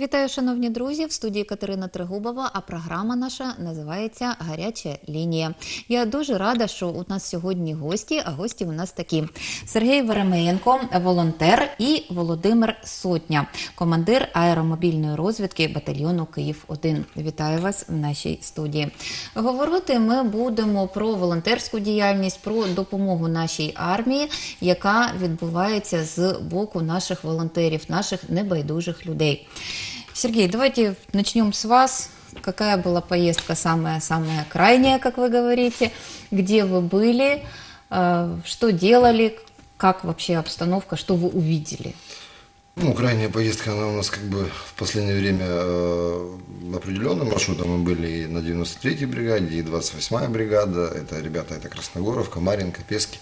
Вітаю, шановні друзі! В студії Катерина Трегубова, а програма наша називається «Гаряча лінія». Я дуже рада, що у нас сьогодні гості, а гості у нас такі. Сергій Веремеєнко, волонтер, і Володимир Сотня, командир аеромобільної розвідки батальйону «Київ-1». Вітаю вас в нашій студії. Говорити ми будемо про волонтерську діяльність, про допомогу нашій армії, яка відбувається з боку наших волонтерів, наших небайдужих людей. Сергей, давайте начнем с вас. Какая была поездка самая крайняя, как вы говорите? Где вы были? Что делали? Как вообще обстановка? Что вы увидели? Крайняя поездка, она у нас в последнее время определенным маршрутом. Мы были и на 93-й бригаде, и 28-я бригада. Это ребята, это Красногоровка, Марьинка, Пески.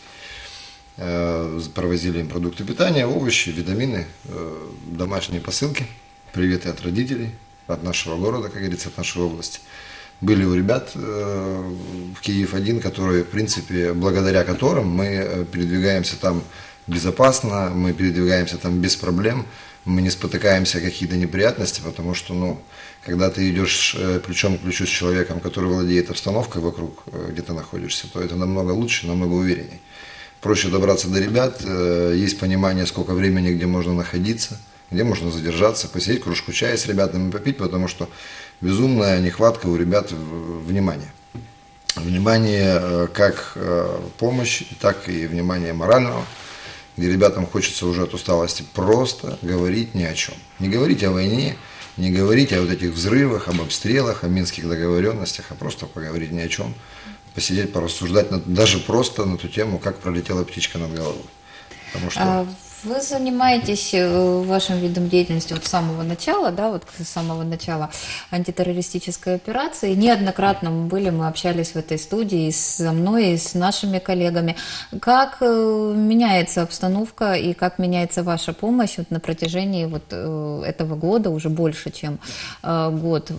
Провозили им продукты питания, овощи, витамины, домашние посылки. Приветы от родителей, от нашего города, как говорится, от нашей области. Были у ребят в Киев-1, которые, в принципе, благодаря которым мы передвигаемся там безопасно, мы передвигаемся там без проблем, мы не спотыкаемся о какие-то неприятности, потому что, когда ты идешь плечом к плечу с человеком, который владеет обстановкой вокруг, где ты находишься, то это намного лучше, намного увереннее. Проще добраться до ребят, есть понимание, сколько времени, где можно находиться, где можно задержаться, посидеть, кружку чая с ребятами попить, потому что безумная нехватка у ребят внимания. Внимание как помощь, так и внимание морального, где ребятам хочется уже от усталости просто говорить ни о чем. Не говорить о войне, не говорить о вот этих взрывах, об обстрелах, о минских договоренностях, а просто поговорить ни о чем. Посидеть, порассуждать даже просто на ту тему, как пролетела птичка над головой. Потому что... Вы занимаетесь вашим видом деятельности с самого начала, с самого начала антитеррористической операции. Неоднократно мы общались в этой студии со мной, и с нашими коллегами. Как меняется обстановка и как меняется ваша помощь на протяжении этого года, уже больше, чем год?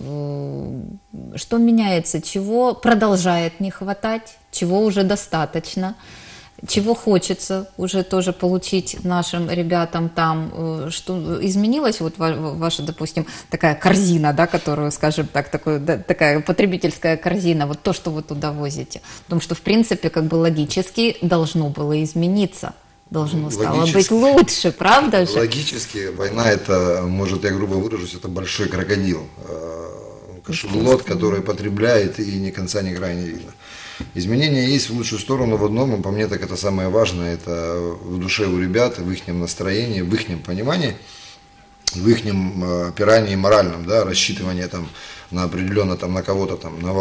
Что меняется, чего продолжает не хватать, чего уже достаточно? Чего хочется уже тоже получить нашим ребятам там, что изменилась ваша, допустим, такая корзина, которую, скажем так, такая потребительская корзина, то, что вы туда возите, потому что, в принципе, логически должно было измениться. Должно стало быть лучше, правда же? Логически война, это, может, я грубо выражусь, это большой крокодил, кашелот, который потребляет, и ни конца, ни края не видно. Изменения есть в лучшую сторону в одном, и по мне так это самое важное, это в душе у ребят, в их настроении, в их понимании, в их опирании моральном, рассчитывании на определенно на кого-то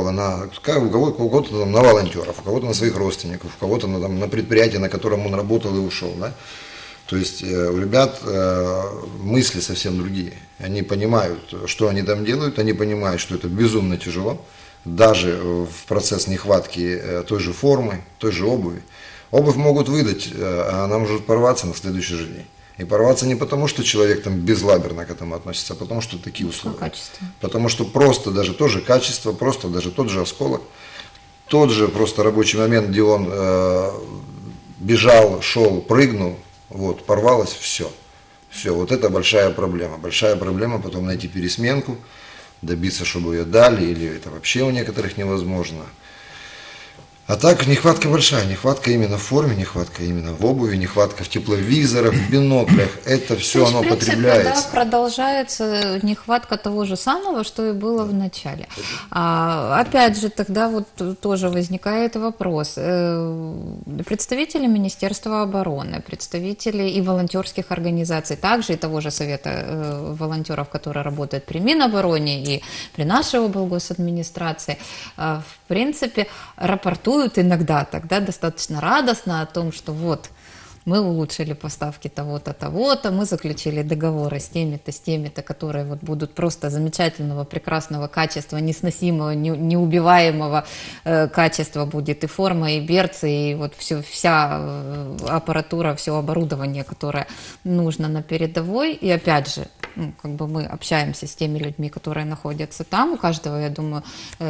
у кого-то на волонтеров, у кого-то на своих родственников, у кого-то на предприятие, на котором он работал и ушел. То есть у ребят мысли совсем другие. Они понимают, что они там делают, они понимают, что это безумно тяжело. Даже в процесс нехватки той же формы, той же обуви. Обувь могут выдать, а она может порваться на следующий же день. И порваться не потому, что человек безлаберно к этому относится, а потому что такие условия. Потому что просто даже то же качество, просто даже тот же осколок, тот же просто рабочий момент, где он бежал, шел, прыгнул, порвалось все. Все, это большая проблема. Большая проблема потом найти пересменку, добиться, чтобы ее дали, или это вообще у некоторых невозможно. А так нехватка большая, нехватка именно в форме, нехватка именно в обуви, нехватка в тепловизорах, в биноклях, это все оно потребляется. Продолжается нехватка того же самого, что и было в начале. Опять же, тогда тоже возникает вопрос. Представители Министерства обороны, представители и волонтерских организаций, также и того же Совета волонтеров, который работает при Минобороне и при нашей облгосадминистрации, в принципе, рапортуют иногда тогда достаточно радостно о том, что мы улучшили поставки того-то, того-то, мы заключили договоры с теми-то, которые будут просто замечательного, прекрасного качества, несносимого, неубиваемого качества будет и форма, и берцы, и вся аппаратура, все оборудование, которое нужно на передовой. И опять же, мы общаемся с теми людьми, которые находятся там. У каждого, я думаю,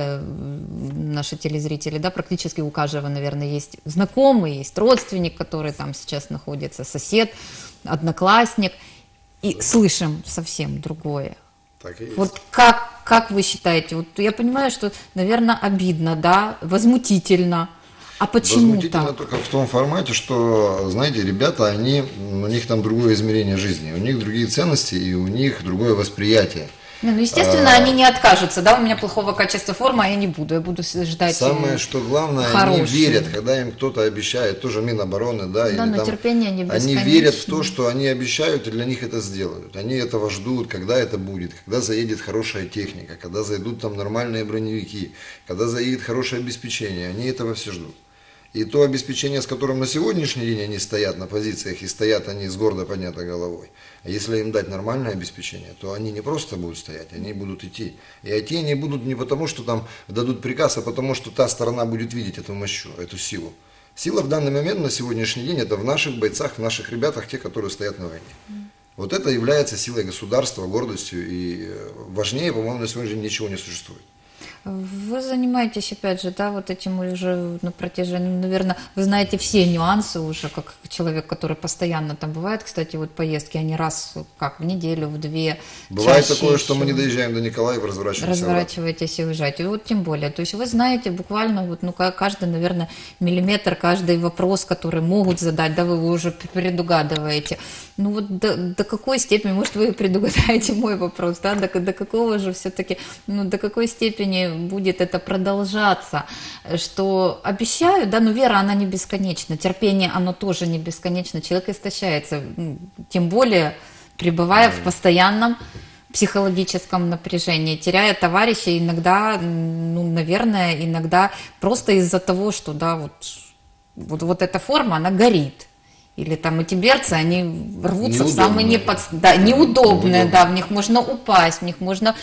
наши телезрители, практически у каждого, наверное, есть знакомый, есть родственник, который там сейчас находится, сосед, одноклассник, и слышим совсем другое. Так и есть. Вот как вы считаете? Вот я понимаю, что, наверное, обидно, да, возмутительно. А почему Возмутительно так? только в том формате, что, знаете, ребята, у них там другое измерение жизни, у них другие ценности и у них другое восприятие. Ну, естественно, они не откажутся, да, у меня плохого качества формы, а я не буду, я буду ждать Самое, что главное, хорошую. они верят, когда им кто-то обещает, тоже Минобороны, да, Да, или но там, терпение не они бесконечно. верят в то, что они обещают, и для них это сделают. Они этого ждут, когда это будет, когда заедет хорошая техника, когда зайдут там нормальные броневики, когда заедет хорошее обеспечение, они этого все ждут. И то обеспечение, с которым на сегодняшний день они стоят на позициях, и стоят они с гордо поднятой головой, а если им дать нормальное обеспечение, то они не просто будут стоять, они будут идти. И идти они будут не потому, что там дадут приказ, а потому, что та сторона будет видеть эту мощь, эту силу. Сила в данный момент, на сегодняшний день, это в наших бойцах, в наших ребятах, те, которые стоят на войне. Вот это является силой государства, гордостью, и важнее, по-моему, на сегодняшний день ничего не существует. Вы занимаетесь, опять же, да, вот этим уже на протяжении, наверное, вы знаете все нюансы уже, как человек, который постоянно там бывает, кстати, вот поездки, они раз, как, в неделю, в две. Бывает чаще такое, что мы не еще. доезжаем до Николаева, разворачиваемся обратно. Разворачиваетесь и уезжаете. И вот тем более. То есть вы знаете буквально вот, ну, каждый, наверное, миллиметр, каждый вопрос, который могут задать, да, вы уже предугадываете. Ну вот до какой степени, может, вы предугадаете мой вопрос, да, до какого же все-таки, ну, до какой степени будет это продолжаться, что обещаю, да, но вера, она не бесконечна, терпение, оно тоже не бесконечно, человек истощается, тем более пребывая в постоянном психологическом напряжении, теряя товарища иногда, ну, наверное, иногда просто из-за того, что, да, вот эта форма, она горит. Или там эти берцы, они рвутся в самые неудобные, да, в них можно упасть, в них можно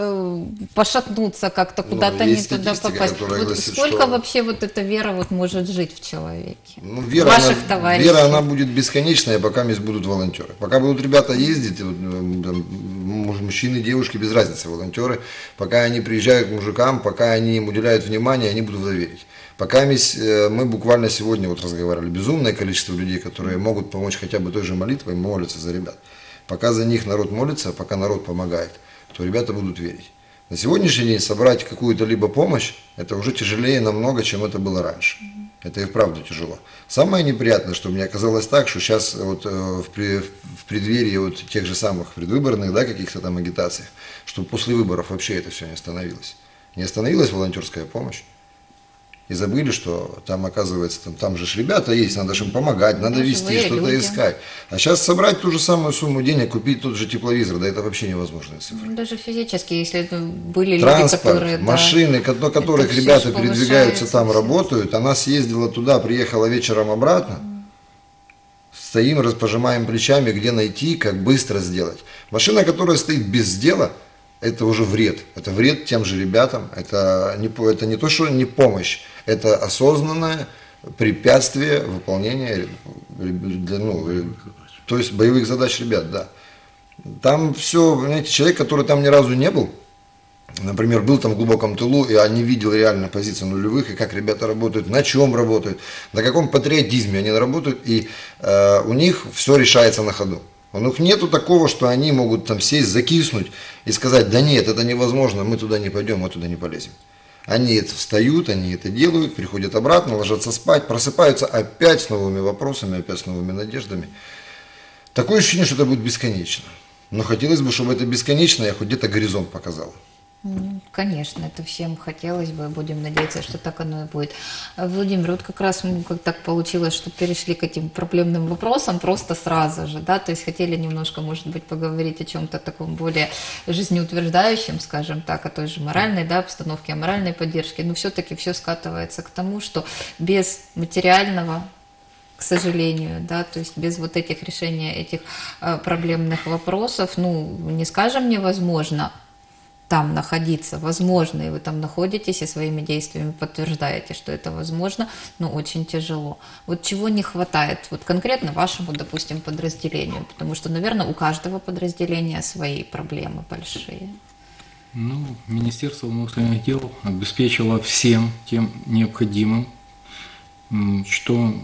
пошатнуться как-то, куда-то не туда попасть. Вот гласит, сколько что... вообще вот эта вера вот может жить в человеке? Ну, вера, ваших товарищей? Вера, она будет бесконечная, пока здесь будут волонтеры. Пока будут ребята ездить, вот, там, мужчины, девушки, без разницы, волонтеры, пока они приезжают к мужикам, пока они им уделяют внимание, они будут доверить. Пока мы буквально сегодня вот разговаривали, безумное количество людей, которые могут помочь хотя бы той же молитвой, молятся за ребят. Пока за них народ молится, пока народ помогает, то ребята будут верить. На сегодняшний день собрать какую-то либо помощь, это уже тяжелее намного, чем это было раньше. Это и вправду тяжело. Самое неприятное, что мне оказалось так, что сейчас вот в преддверии вот тех же самых предвыборных, да, каких-то там агитациях, что после выборов вообще это все не остановилось. Не остановилась волонтерская помощь. И забыли, что там, оказывается, там же ребята есть, надо же им помогать, надо вести, что-то искать. А сейчас собрать ту же самую сумму денег, купить тот же тепловизор, да это вообще невозможная цифра. Даже физически, если это были транспорт, люди, которые... машины, на которых ребята передвигаются, там работают. Она съездила туда, приехала вечером обратно. Стоим, пожимаем плечами, где найти, как быстро сделать. Машина, которая стоит без дела, это уже вред. Это вред тем же ребятам. Это не то, что не помощь. Это осознанное препятствие выполнения то есть боевых задач ребят, да. Там все, понимаете, человек, который там ни разу не был, например, был там в глубоком тылу, и не видел реально позицию нулевых, и как ребята работают, на чем работают, на каком патриотизме они работают, и у них все решается на ходу. У них нету такого, что они могут там сесть, закиснуть и сказать, да нет, это невозможно, мы туда не пойдем, мы туда не полезем. Они это встают, они это делают, приходят обратно, ложатся спать, просыпаются опять с новыми вопросами, опять с новыми надеждами. Такое ощущение, что это будет бесконечно. Но хотелось бы, чтобы это бесконечно, я хоть где-то горизонт показал. Конечно, это всем хотелось бы, будем надеяться, что так оно и будет. Владимир, вот как раз как так получилось, что перешли к этим проблемным вопросам просто сразу же, да, то есть хотели немножко, может быть, поговорить о чем-то таком более жизнеутверждающем, скажем так, о той же моральной, да, обстановке, о моральной поддержке, но все-таки все скатывается к тому, что без материального, к сожалению, да, то есть без вот этих решения этих проблемных вопросов, ну, не скажем невозможно там находиться, возможно, и вы там находитесь и своими действиями подтверждаете, что это возможно, но очень тяжело. Вот чего не хватает, вот конкретно вашему, допустим, подразделению, потому что, наверное, у каждого подразделения свои проблемы большие. Ну, Министерство внутренних дел обеспечило всем тем необходимым, что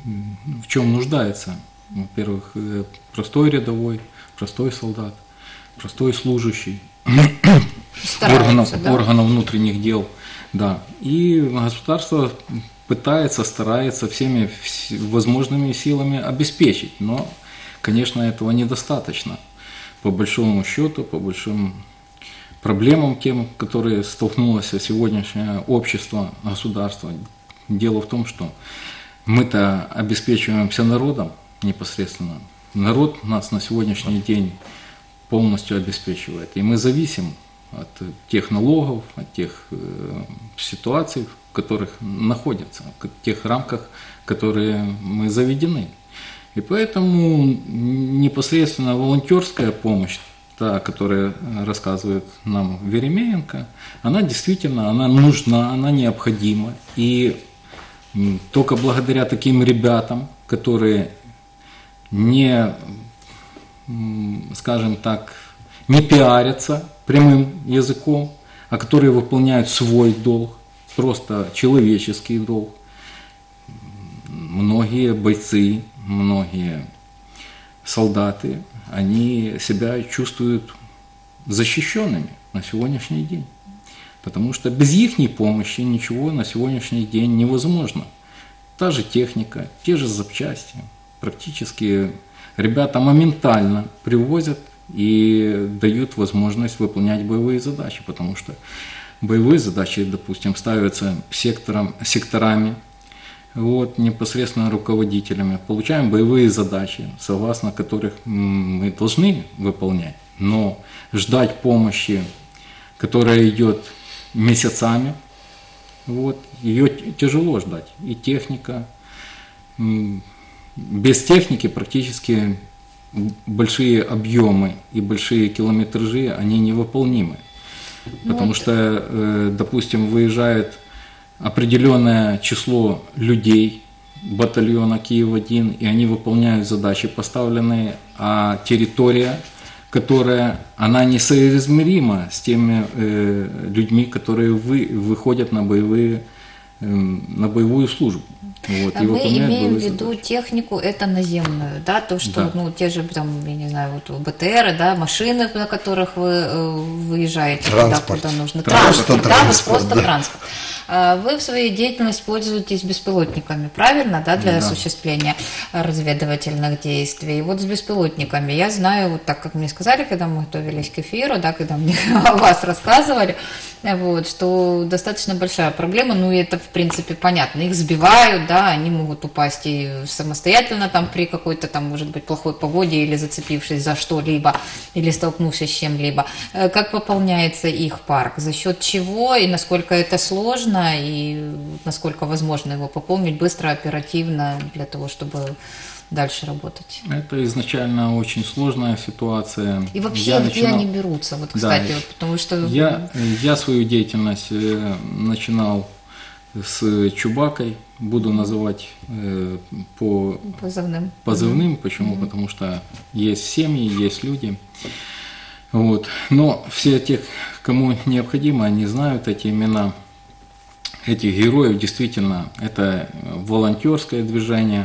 в чем нуждается, во-первых, простой рядовой, простой солдат. простой служащий Стараются, да? органов внутренних дел. Да. И государство пытается, старается всеми возможными силами обеспечить, но, конечно, этого недостаточно. По большому счету, по большим проблемам тем, которые столкнулось сегодняшнее общество, государство. Дело в том, что мы-то обеспечиваемся народом непосредственно. Народ нас на сегодняшний день полностью обеспечивает. И мы зависим от тех налогов, от тех ситуаций, в которых находятся, в тех рамках, которые мы заведены. И поэтому непосредственно волонтерская помощь, та, которая рассказывает нам Веремеенко, она действительно, она нужна, она необходима. И только благодаря таким ребятам, которые не, скажем так, не пиарятся прямым языком, а которые выполняют свой долг, просто человеческий долг. Многие бойцы, многие солдаты, они себя чувствуют защищенными на сегодняшний день. Потому что без их помощи ничего на сегодняшний день невозможно. Та же техника, те же запчасти. Практически ребята моментально привозят и дают возможность выполнять боевые задачи, потому что боевые задачи, допустим, ставятся секторами, вот, непосредственно руководителями. Получаем боевые задачи, согласно которых мы должны выполнять. Но ждать помощи, которая идет месяцами, вот, ее тяжело ждать. И техника, без техники практически большие объемы и большие километражи, они невыполнимы. Потому что, допустим, выезжает определенное число людей батальона Киев-1, и они выполняют задачи поставленные, а территория, которая, она несоизмерима с теми людьми, которые выходят на боевую службу. Вот, мы имеем в виду технику, это наземную, да, то, что, да, ну, те же, там, я не знаю, вот БТРы, да, машины, на которых вы выезжаете туда, куда нужно. Транспорт, да, просто транспорт. Вы в своей деятельности пользуетесь беспилотниками, правильно, да, для осуществления разведывательных действий. И вот с беспилотниками я знаю, вот так как мне сказали, когда мы готовились к эфиру, да, когда мне о вас рассказывали, вот, что достаточно большая проблема, ну, и это, в принципе, понятно, их сбивают, да, они могут упасть и самостоятельно там при какой-то там, может быть, плохой погоде или зацепившись за что-либо, или столкнувшись с чем-либо. Как пополняется их парк? За счет чего и насколько это сложно, и насколько возможно его пополнить быстро, оперативно, для того, чтобы дальше работать? Это изначально очень сложная ситуация. И вообще, где они берутся? Вот, кстати, да, вот, потому что... Я свою деятельность начинал с Чубакой, буду называть по позывным. Почему? Потому что есть семьи, есть люди. Вот. Но все те, кому необходимо, они знают эти имена. Этих героев действительно это волонтерское движение.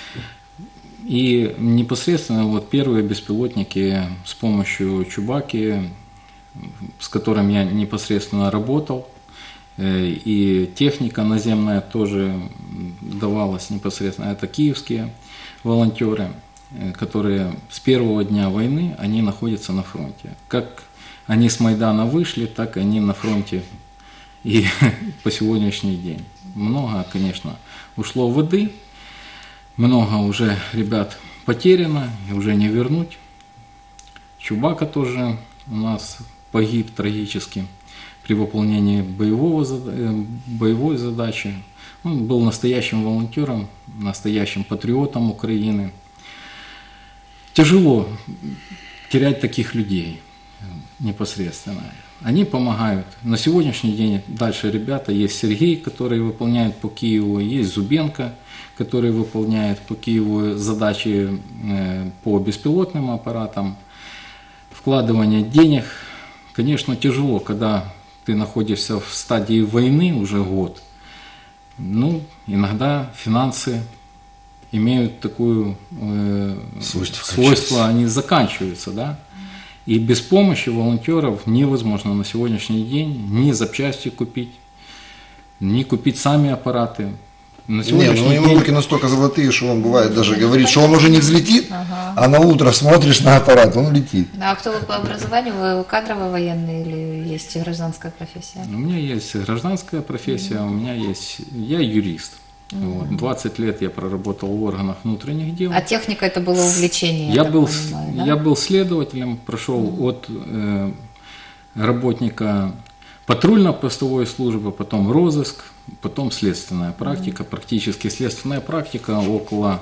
И непосредственно вот первые беспилотники с помощью Чубаки, с которым я непосредственно работал, и техника наземная тоже давалась непосредственно. Это киевские волонтеры, которые с первого дня войны, они находятся на фронте. Как они с Майдана вышли, так и они на фронте и по сегодняшний день. Много, конечно, ушло воды, много уже ребят потеряно, и уже не вернуть. Чубака тоже у нас погиб трагически при выполнении боевой задачи. Он был настоящим волонтером, настоящим патриотом Украины. Тяжело терять таких людей непосредственно. Они помогают. На сегодняшний день дальше ребята, есть Сергей, который выполняет по Киеву, есть Зубенко, который выполняет по Киеву задачи по беспилотным аппаратам. Вкладывание денег, конечно, тяжело, когда ты находишься в стадии войны уже год. Ну, иногда финансы имеют такое свойство, они заканчиваются, да. И без помощи волонтеров невозможно на сегодняшний день ни запчасти купить, ни купить сами аппараты. Не, ну у него руки настолько золотые, что он бывает даже говорит, что он уже не взлетит, а на утро смотришь на аппарат, он летит. А кто вы по образованию? Вы кадровый военный или есть гражданская профессия? У меня есть гражданская профессия, у меня есть, я юрист. Вот. 20 лет я проработал в органах внутренних дел. А техника это было увлечение? Я был следователем, прошел от работника патрульно-постовой службы, потом розыск, потом следственная практика, практически следственная практика около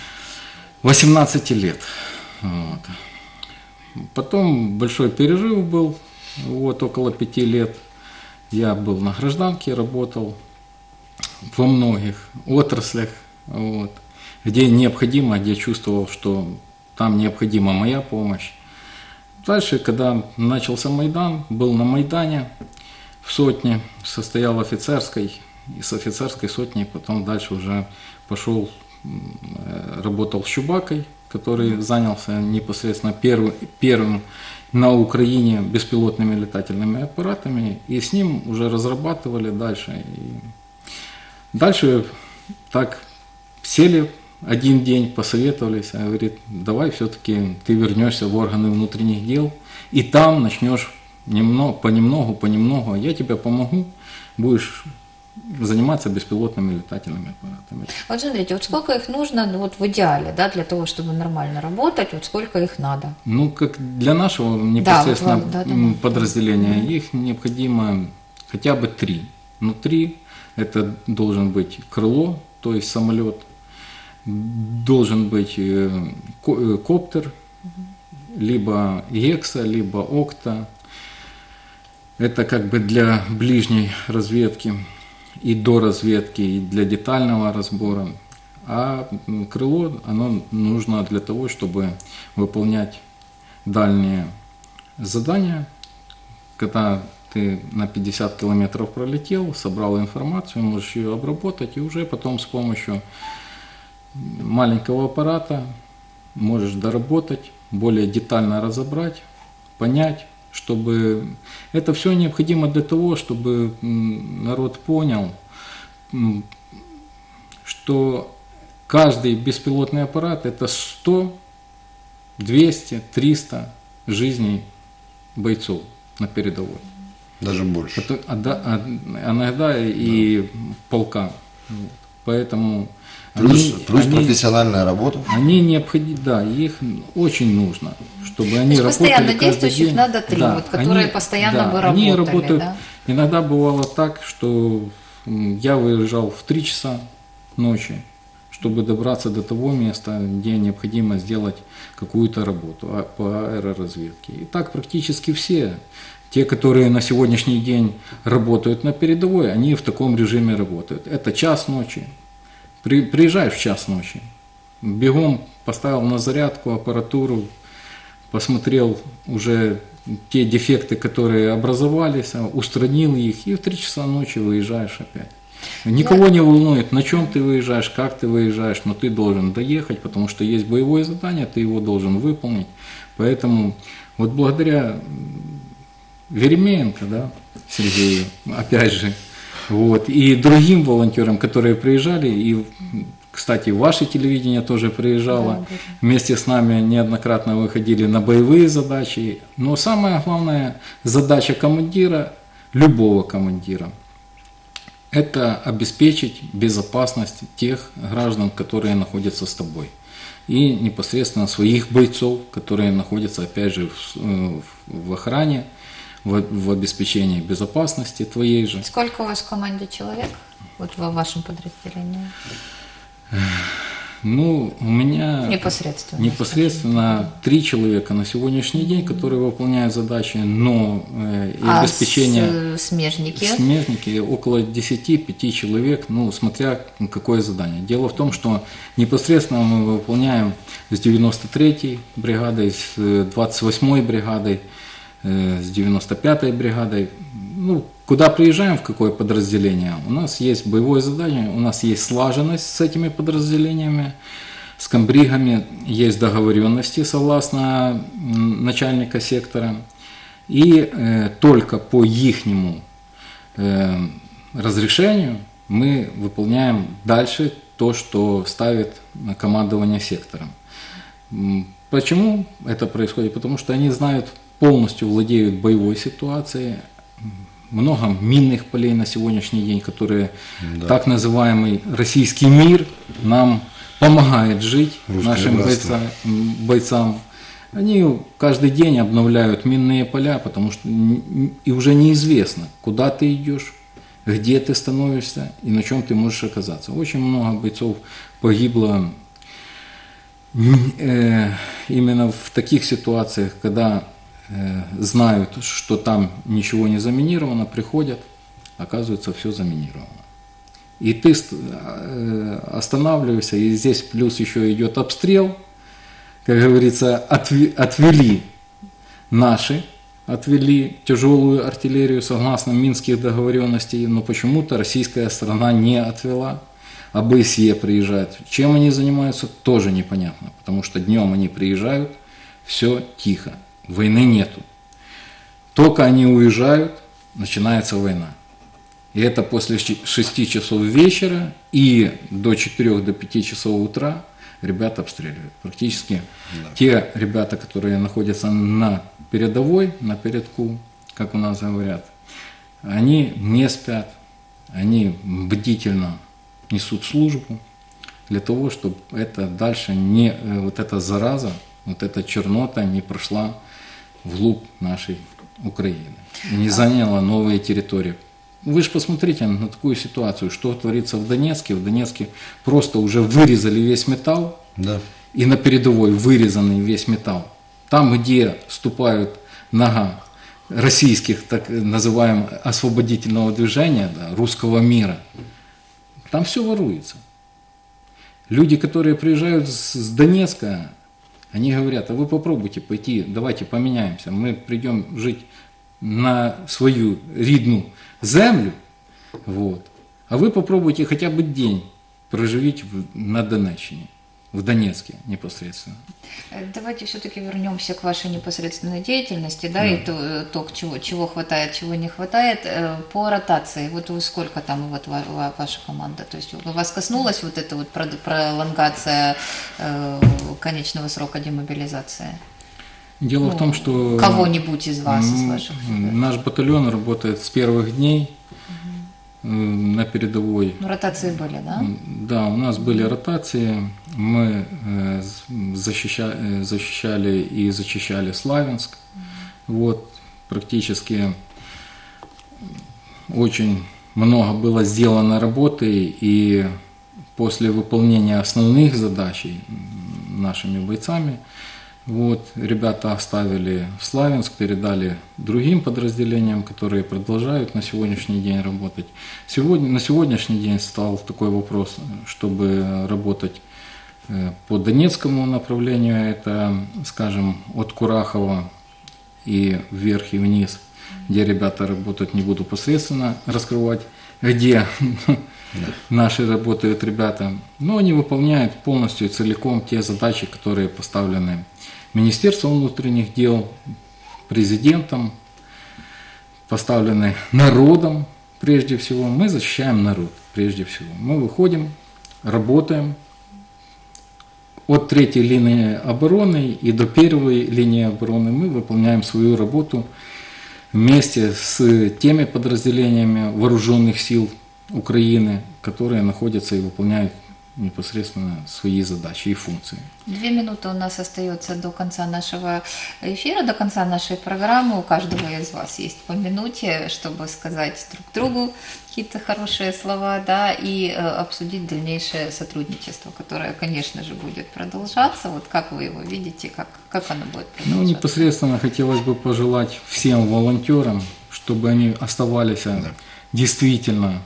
18 лет. Вот. Потом большой перерыв был, вот, около 5 лет. Я был на гражданке, работал во многих отраслях, вот, где необходимо, где чувствовал, что там необходима моя помощь. Дальше, когда начался Майдан, был на Майдане в сотне, состоял офицерской, и с офицерской сотней потом дальше уже пошел, работал с Чубакой, который занялся непосредственно первым на Украине беспилотными летательными аппаратами, и с ним уже разрабатывали дальше. И дальше так сели один день, посоветовались, а говорит, давай все-таки ты вернешься в органы внутренних дел, и там начнешь понемногу, я тебе помогу, будешь заниматься беспилотными летательными аппаратами. Вот смотрите, вот сколько их нужно, вот в идеале, да, для того, чтобы нормально работать, вот сколько их надо? Ну, как для нашего непосредственно подразделения, их необходимо хотя бы 3. Ну, 3 это должен быть крыло, то есть самолет, должен быть коптер, либо Гекса, либо Окта. Это как бы для ближней разведки и до разведки, и для детального разбора. А крыло, оно нужно для того, чтобы выполнять дальние задания. Когда ты на 50 километров пролетел, собрал информацию, можешь ее обработать, и уже потом с помощью маленького аппарата можешь доработать, более детально разобрать, понять, чтобы это все необходимо для того, чтобы народ понял, что каждый беспилотный аппарат это 100, 200, 300 жизней бойцов на передовой. Даже больше. Иногда и полка. Вот. Поэтому плюс профессиональная работа. Они необходимы, да, их очень нужно, чтобы они работали. Постоянно действующих надо 3, да, вот, которые они, постоянно бы работали. Они работают. Да? Иногда бывало так, что я выезжал в 3 часа ночи, чтобы добраться до того места, где необходимо сделать какую-то работу по аэроразведке. И так практически все. Те, которые на сегодняшний день работают на передовой, они в таком режиме работают. Это час ночи. Приезжаешь в час ночи, бегом поставил на зарядку аппаратуру, посмотрел уже те дефекты, которые образовались, устранил их, и в 3 часа ночи выезжаешь опять. Никого не волнует, на чем ты выезжаешь, как ты выезжаешь, но ты должен доехать, потому что есть боевое задание, ты его должен выполнить. Поэтому вот благодаря Веремеенко, да, Сергею, опять же, вот, и другим волонтерам, которые приезжали, и, кстати, ваше телевидение тоже приезжало, да. Вместе с нами неоднократно выходили на боевые задачи. Но самая главная задача командира, любого командира, это обеспечить безопасность тех граждан, которые находятся с тобой. И непосредственно своих бойцов, которые находятся, опять же, в охране, в обеспечении безопасности твоей же. Сколько у вас в команде человек, вот в вашем подразделении? Ну, у меня непосредственно 3 человека на сегодняшний день, которые выполняют задачи, но и обеспечение... Смежники около 10-5 человек, ну, смотря какое задание. Дело в том, что непосредственно мы выполняем с 93-й бригадой, с 28-й бригадой, с 95-й бригадой, ну, куда приезжаем, в какое подразделение, у нас есть боевое задание, у нас есть слаженность с этими подразделениями, С комбригами есть договоренности согласно начальника сектора. И только по ихнему разрешению мы выполняем дальше то, что ставит командование сектором. Почему это происходит? Потому что они знают, полностью владеют боевой ситуацией. Много минных полей на сегодняшний день, которые так называемый российский мир нам помогает жить, нашим бойцам. Они каждый день обновляют минные поля, потому что и уже неизвестно, куда ты идешь, где ты становишься и на чем ты можешь оказаться. Очень много бойцов погибло именно в таких ситуациях, когда знают, что там ничего не заминировано, приходят, оказывается, все заминировано. И ты останавливаешься, и здесь плюс еще идет обстрел, как говорится, отвели тяжелую артиллерию согласно Минских договоренностей, но почему-то российская сторона не отвела. ОБСЕ приезжают. Чем они занимаются, тоже непонятно, потому что днем они приезжают, все тихо, войны нету. Только они уезжают, начинается война. И это после 6 часов вечера и до 4-5 часов утра ребята обстреливают. Практически те ребята, которые находятся на передовой, на передку, как у нас говорят, они не спят, они бдительно несут службу для того, чтобы это дальше вот эта зараза, вот эта чернота не прошла вглубь нашей Украины и не заняла новые территории. Вы же посмотрите на такую ситуацию, что творится в Донецке. В Донецке просто уже вырезали весь металл, и на передовой вырезанный весь металл. Там, где ступают нога российских, так называемого освободительного движения, русского мира, там все воруется. Люди, которые приезжают с Донецка, они говорят: а вы попробуйте пойти, давайте поменяемся, мы придем жить на свою рідну землю, а вы попробуйте хотя бы день проживить на Донеччине, в Донецке непосредственно. Давайте все-таки вернемся к вашей непосредственной деятельности, и то чего хватает, чего не хватает. По ротации, вот вы сколько там, вот ваша команда, то есть вас коснулась вот эта вот пролонгация конечного срока демобилизации? Дело в том, что кого-нибудь из вас, из ваших ребят. Наш батальон работает с первых дней на передовой. Ротации были, да? Да, у нас были ротации. Мы защищали и зачищали Славянск. Практически очень много было сделано работы, и после выполнения основных задач нашими бойцами, ребята оставили Славянск, передали другим подразделениям, которые продолжают на сегодняшний день работать. На сегодняшний день стал такой вопрос, чтобы работать по Донецкому направлению, это, скажем, от Курахова и вверх и вниз, где ребята работают, не буду посредственно раскрывать, где наши работают ребята, но они выполняют полностью и целиком те задачи, которые поставлены Министерством внутренних дел, президентом, поставлены народом прежде всего. Мы защищаем народ прежде всего. Мы выходим, работаем от 3-й линии обороны и до 1-й линии обороны. Мы выполняем свою работу вместе с теми подразделениями вооруженных сил Украины, которые находятся и выполняют непосредственно свои задачи и функции. 2 минуты у нас остается до конца нашего эфира, до конца нашей программы. У каждого из вас есть по минуте, чтобы сказать друг другу какие-то хорошие слова, и обсудить дальнейшее сотрудничество, которое, конечно же, будет продолжаться. Как вы его видите, как оно будет продолжаться? Непосредственно хотелось бы пожелать всем волонтерам, чтобы они оставались действительно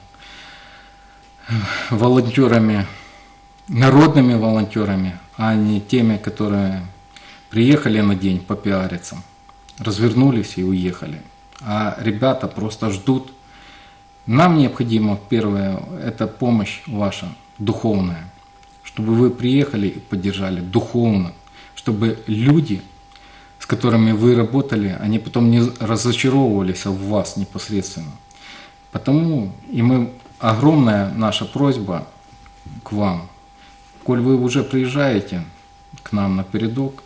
волонтерами, народными волонтерами, а не теми, которые приехали на день попиариться, развернулись и уехали. А ребята просто ждут. Нам необходимо, первое, это помощь ваша, духовная, чтобы вы приехали и поддержали духовно, чтобы люди, с которыми вы работали, они потом не разочаровывались в вас непосредственно. Потому и огромная наша просьба к вам, коль вы уже приезжаете к нам на передок,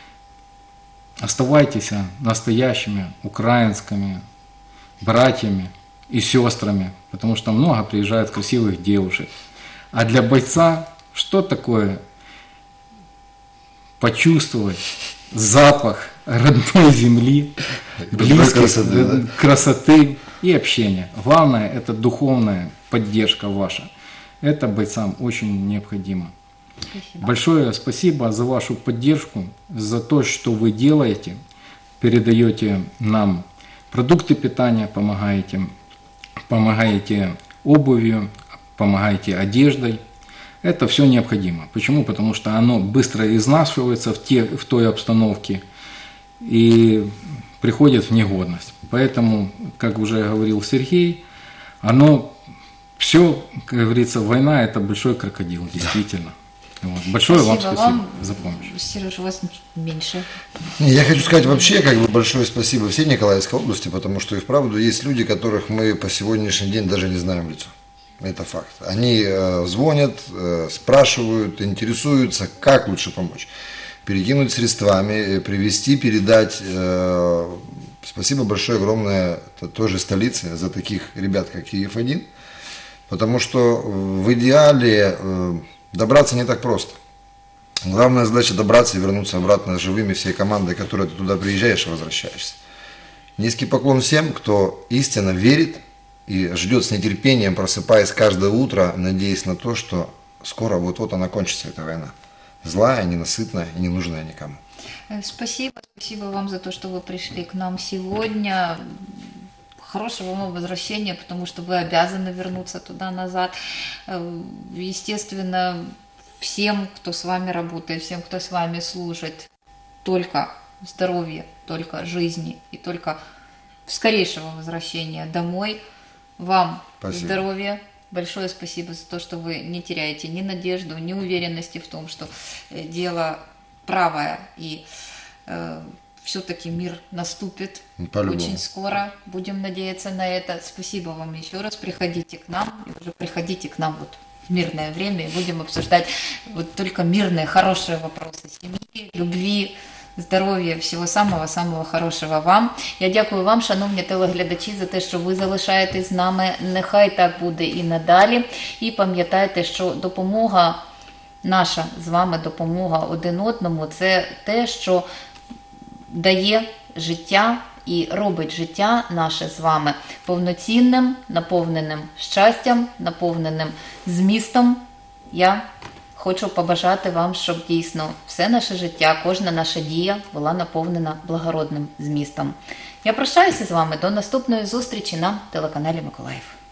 оставайтесь настоящими украинскими братьями и сестрами, потому что много приезжает красивых девушек. А для бойца что такое почувствовать запах родной земли, близкой красоты и общения? Главное – это духовная поддержка ваша. Это бойцам очень необходимо. Спасибо. Большое спасибо за вашу поддержку, за то, что вы делаете, передаете нам продукты питания, помогаете обувью, помогаете одеждой. Это все необходимо. Почему? Потому что оно быстро изнашивается в той обстановке и приходит в негодность. Поэтому, как уже говорил Сергей, оно все, как говорится, война – это большой крокодил, действительно. Вот. Большое спасибо вам за помощь. Сереж, у вас меньше. Я хочу сказать вообще большое спасибо всей Николаевской области, потому что и вправду есть люди, которых мы по сегодняшний день даже не знаем в лицо. Это факт. Они звонят, спрашивают, интересуются, как лучше помочь. Перекинуть средствами, привезти, передать. Спасибо большое, огромное тоже столице за таких ребят, как Киев-1. Потому что в идеале добраться не так просто. Главная задача добраться и вернуться обратно живыми всей командой, которой ты туда приезжаешь и возвращаешься. Низкий поклон всем, кто истинно верит и ждет с нетерпением, просыпаясь каждое утро, надеясь на то, что скоро вот-вот она кончится, эта война. Злая, ненасытная и ненужная никому. Спасибо вам за то, что вы пришли к нам сегодня. Хорошего вам возвращения, потому что вы обязаны вернуться туда-назад. Естественно, всем, кто с вами работает, всем, кто с вами служит, только здоровья, только жизни и только скорейшего возвращения домой. Вам спасибо. Здоровья. Большое спасибо за то, что вы не теряете ни надежду, ни уверенности в том, что дело правое и все-таки мир наступит очень скоро. Будем надеяться на это. Спасибо вам еще раз. Приходите к нам. И уже приходите к нам вот в мирное время. И будем обсуждать вот только мирные, хорошие вопросы семьи, любви, здоров'я, всього самого хорошого вам. Я дякую вам, шановні телеглядачі, за те, що ви залишаєтесь з нами. Нехай так буде і надалі. І пам'ятайте, що допомога наша з вами, допомога один одному, це те, що дає життя і робить життя наше з вами повноцінним, наповненим щастям, наповненим змістом. Я хочу побажати вам, щоб дійсно все наше життя, кожна наша дія була наповнена благородним змістом. Я прощаюся з вами до наступної зустрічі на телеканалі Миколаїв.